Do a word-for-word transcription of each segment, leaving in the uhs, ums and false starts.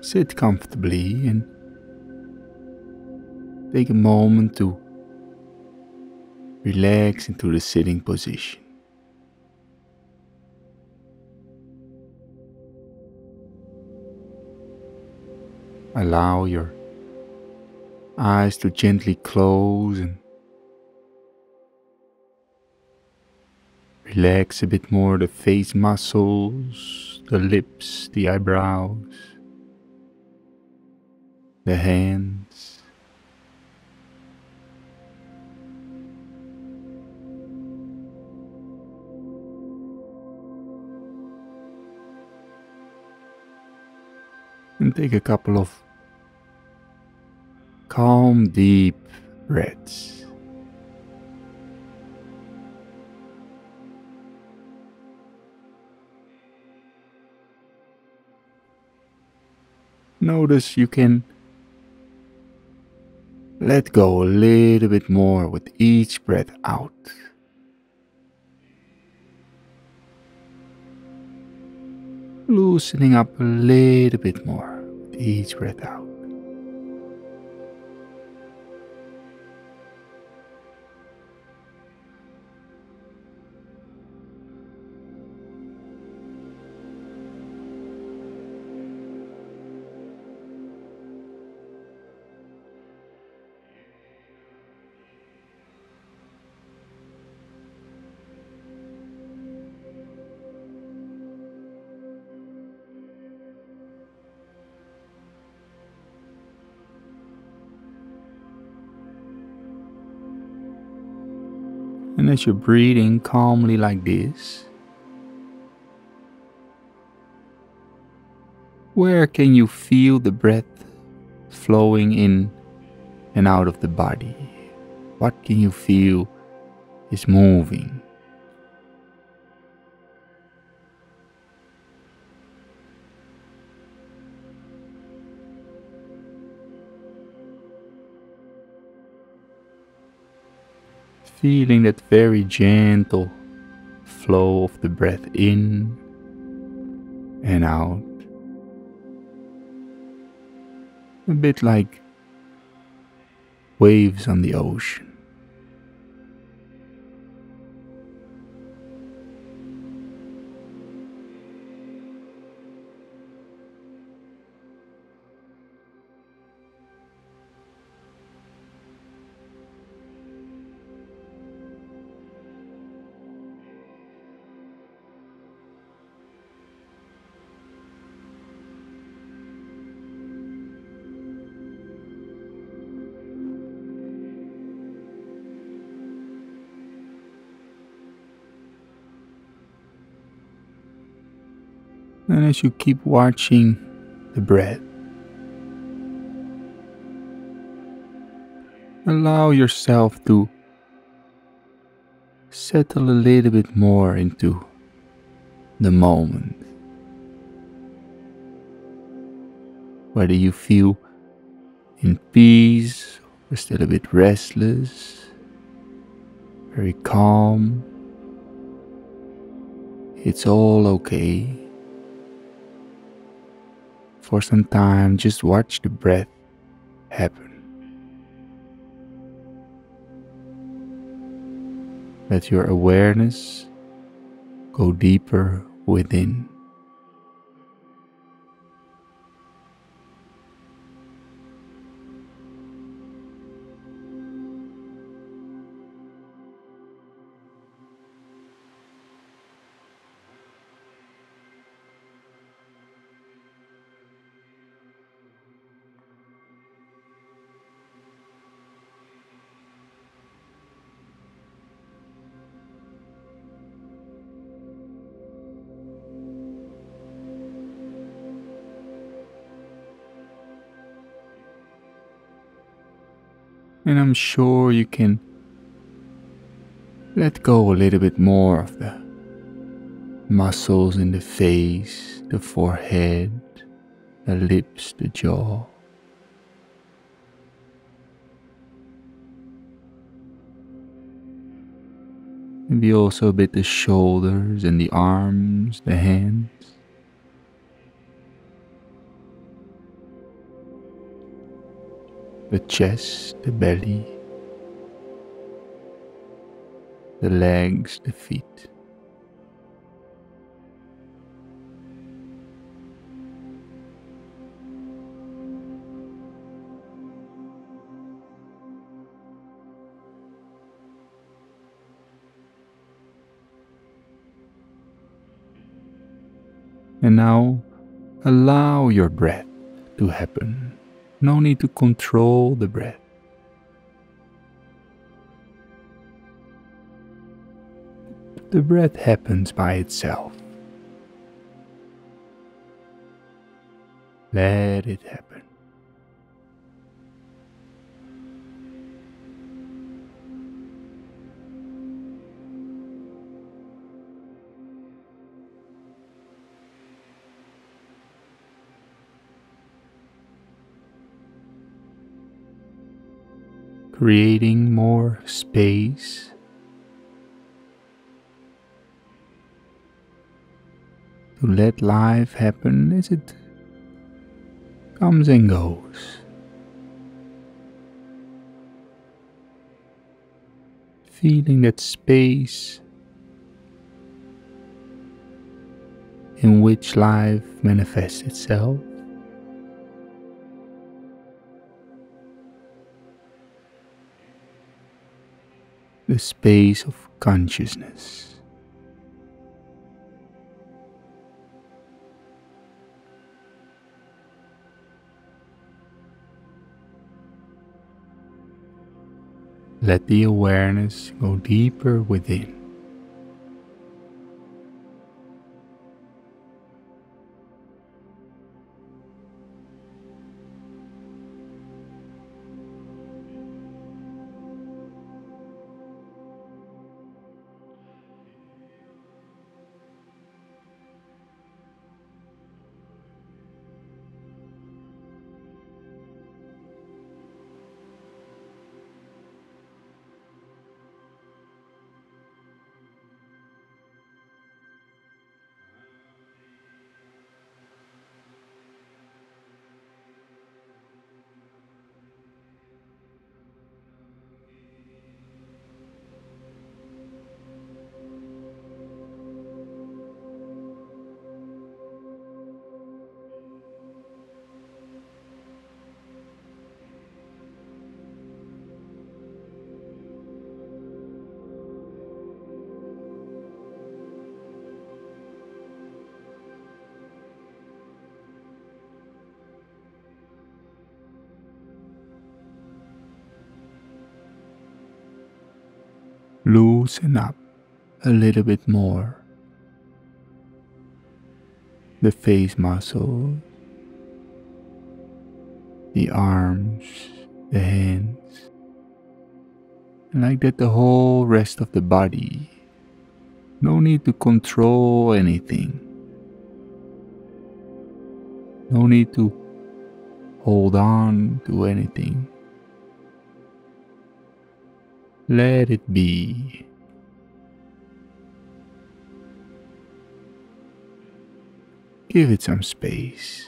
sit comfortably and take a moment to relax into the sitting position. Allow your eyes to gently close and relax a bit more the face muscles, the lips, the eyebrows, the hands. And take a couple of calm, deep breaths. Notice you can let go a little bit more with each breath out. Loosening up a little bit more with each breath out. And as you're breathing calmly like this, where can you feel the breath flowing in and out of the body? What can you feel is moving? Feeling that very gentle flow of the breath in and out. A bit like waves on the ocean. And as you keep watching the breath, allow yourself to settle a little bit more into the moment. Whether you feel in peace or still a bit restless, very calm, it's all okay. For some time, just watch the breath happen. Let your awareness go deeper within. And I'm sure you can let go a little bit more of the muscles in the face, the forehead, the lips, the jaw. Maybe also a bit the shoulders and the arms, the hands. the chest, the belly, the legs, the feet. And now allow your breath to happen. No need to control the breath. The breath happens by itself. Let it happen. Creating more space to let life happen as it comes and goes. Feeling that space in which life manifests itself. The space of consciousness. Let the awareness go deeper within. Loosen up a little bit more the face muscles, the arms, the hands, and like that the whole rest of the body. No need to control anything. No need to hold on to anything. Let it be. Give it some space.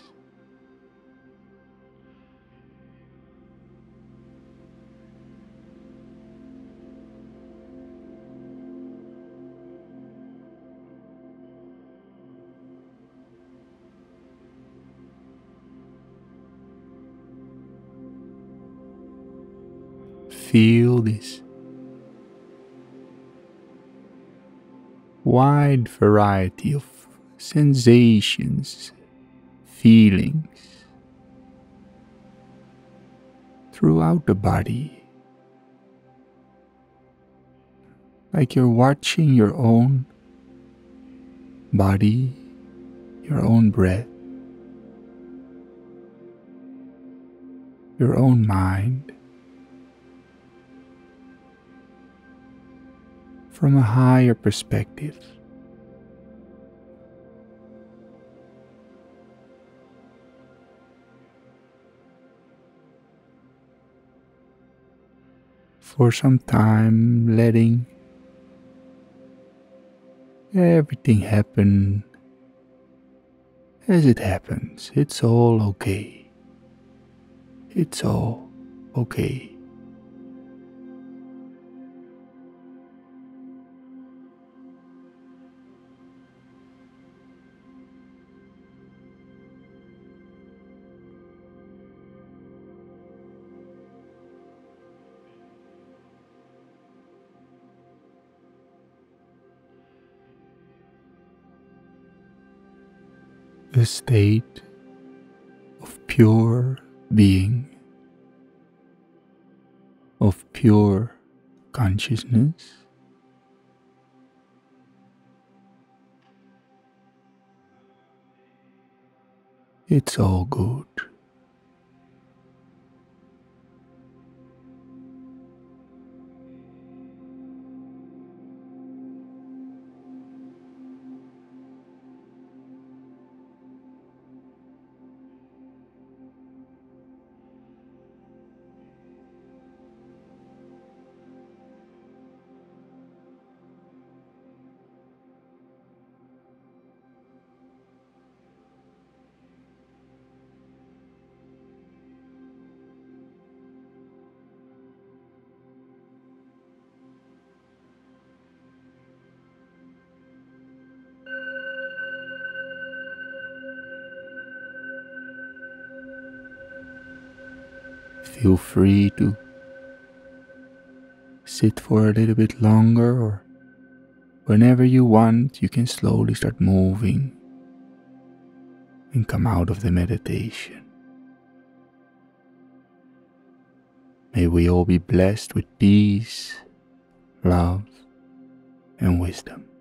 Feel this wide variety of sensations, feelings throughout the body, like you're watching your own body, your own breath, your own mind from a higher perspective. For some time, letting everything happen as it happens. It's all okay. It's all okay. A state of pure being, of pure consciousness. It's all good. Feel free to sit for a little bit longer, or whenever you want, you can slowly start moving and come out of the meditation. May we all be blessed with peace, love, and wisdom.